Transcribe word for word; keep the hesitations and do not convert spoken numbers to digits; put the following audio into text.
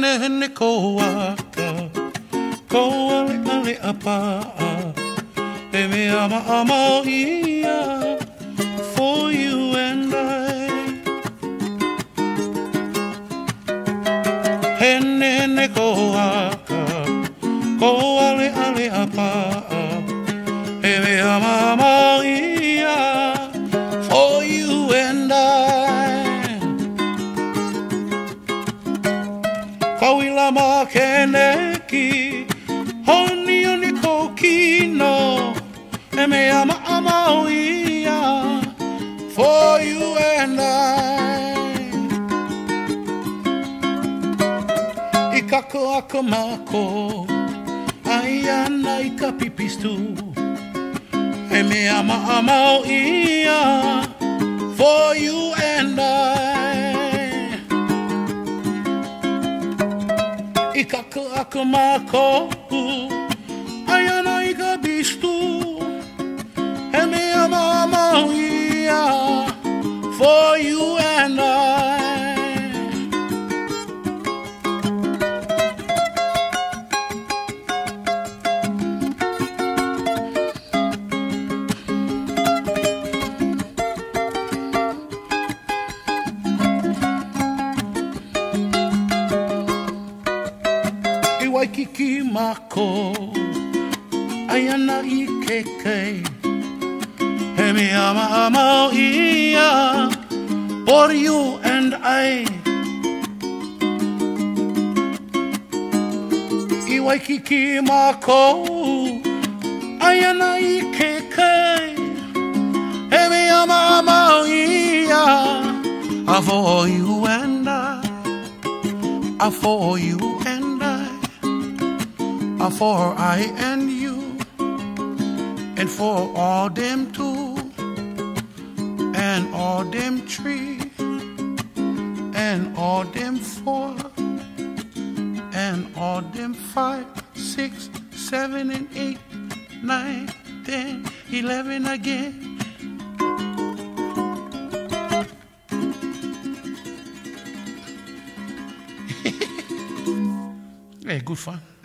hene ko waka, ko ale ale apa, e me ama ama ia, for you and I. Hene hene ko waka, ko ale ale apa, e me ama ama ia, for you and I. Kauila ma keneki, honi oni ko kino, e me ama ama ia, for you and I. I kako ako mako, ai ana i ka pipistu, e me ama ama ia, for you and I. I kako ako mako, ai ana i ka bistu, e me ama ama ia, for you and I. Waikiki mako, ai ana i kekei, he me ama ama ia, for you and I. I Waikiki mako, ai ana i kekei, he me ama ama ia, for you and I, for you and I. For I and you, and for all them two, and all them three, and all them four, and all them five, six, seven, and eight, nine, ten, eleven again. Hey, good fun.